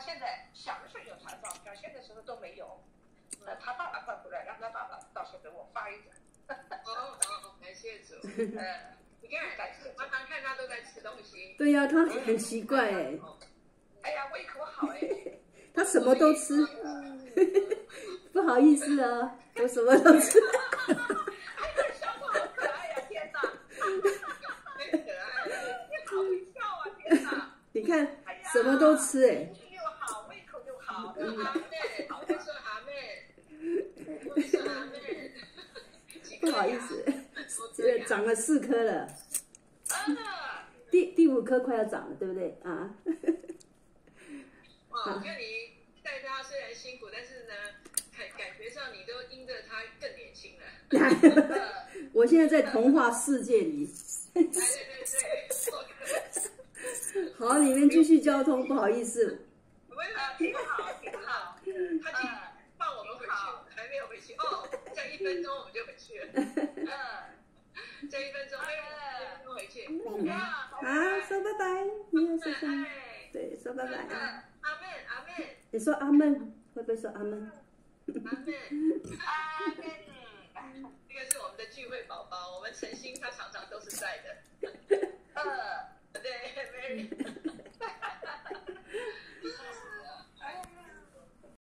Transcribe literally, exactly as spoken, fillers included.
现在小的时候有传照片，现在时候都没有。那他爸爸快回来，让他爸爸到时候给我发一张。 哦哦，感谢主。嗯，你看，常常看他都在吃东西。 对呀、啊，他很奇怪哎、欸。 哎呀，胃口好哎、欸。 他什么都吃。不好意思啊，我什么都吃。 哎呀，小狗好可爱呀、啊！天哪， 太可爱了， 你好会笑啊！天哪， 你看，什么都吃哎、欸。 心情又好，胃口又好。 嗯、阿妹，我会说阿妹，我会说阿妹。 不好意思，这长了四颗了。 啊， 第第五颗快要长了，对不对啊？ 哇，我看你带他虽然辛苦，但是呢，感感觉上你都因着他更年轻了。 我现在在童话世界里。 对对对， 好，你们继续交通，不好意思。 我们挺好，挺好。 他今放我们回去，还没有回去哦，再一分钟我们就回去了。嗯，再一分钟，哎，一分钟回去。 嗯，好，说拜拜。你要说什么？对，说拜拜啊。 阿妹，阿妹。 你说阿门，会不会说阿门？ 阿妹， 阿门。 这个是我们的聚会宝宝，我们诚心他常常都是在的。 嗯， 对 ，Mary。